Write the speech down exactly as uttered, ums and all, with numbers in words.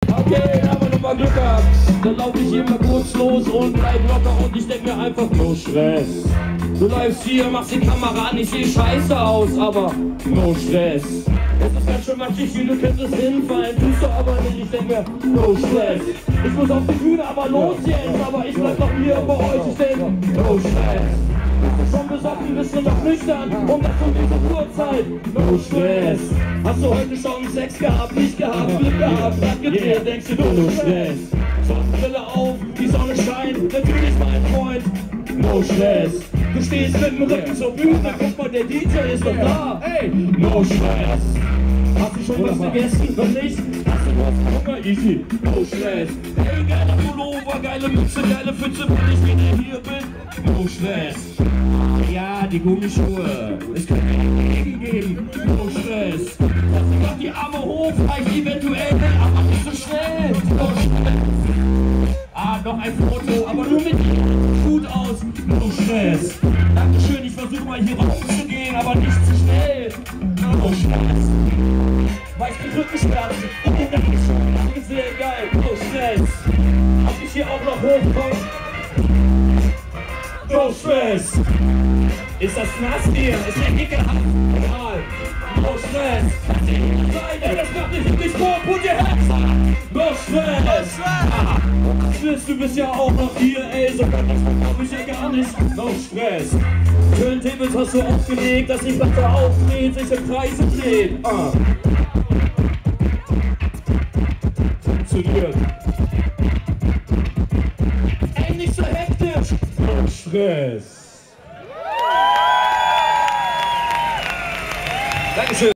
Okay, haben wir nochmal Glück gehabt. Dann laufe ich hier mal kurz los und bleib locker und ich denk mir einfach no Stress. Du läufst hier, machst die Kamera an, ich seh scheiße aus, aber no Stress. Es ist ganz schön matschig, du könntest hinfallen, tust du aber nicht, ich denk mir no Stress. Ich muss auf die Bühne, aber los jetzt, aber ich bleib noch hier bei euch, ich denk no Stress. Schon besoffen, bist du noch nüchtern und das um diese Uhrzeit. No Stress. Hast du heute schon Sex gehabt, nicht gehabt, Glück gehabt, grad gedreht, denkst du no Stress. Sonnenbrille auf, die Sonne scheint, natürlich mein Freund. No Stress. Du stehst mit dem Rücken zur Bühne, guck mal, der D J ist doch da. Hey, no Stress. Hast du schon was vergessen? Noch nicht? Hast du was? Hunger? Easy. No Stress. Hey, geiler Pullover, geile Mütze, geile Pfütze, wenn ich wieder hier bin. No Stress. Ja, die Gummischuhe. Es kann keinen Regen geben. No Stress. Mach die Arme hoch, vielleicht eventuell, aber nicht so schnell. No Stress. Ah, noch ein Foto, aber nur mit gut aus. No Stress. Dankeschön, ich versuche mal hier rauszugehen, aber nicht zu schnell. No Stress. Weiß die Rückenschmerzen. Oh, das ist schon sehr geil. No Stress. Hab ich hier auch noch hochkommen? No Stress. Ist das nass hier? Ist der ekelhaft? Egal. No Stress. Nein, ey, das macht nicht wirklich vor. Put your hands up. No Stress. Ah, Stress, du bist ja auch noch hier, ey. So hab ich ja gar nicht. No Stress. Turntables hast du aufgelegt, dass die Platte aufdreht, sich im Kreise dreht. Ah. Funktioniert. Ey, nicht so hektisch. No Stress. Dankeschön.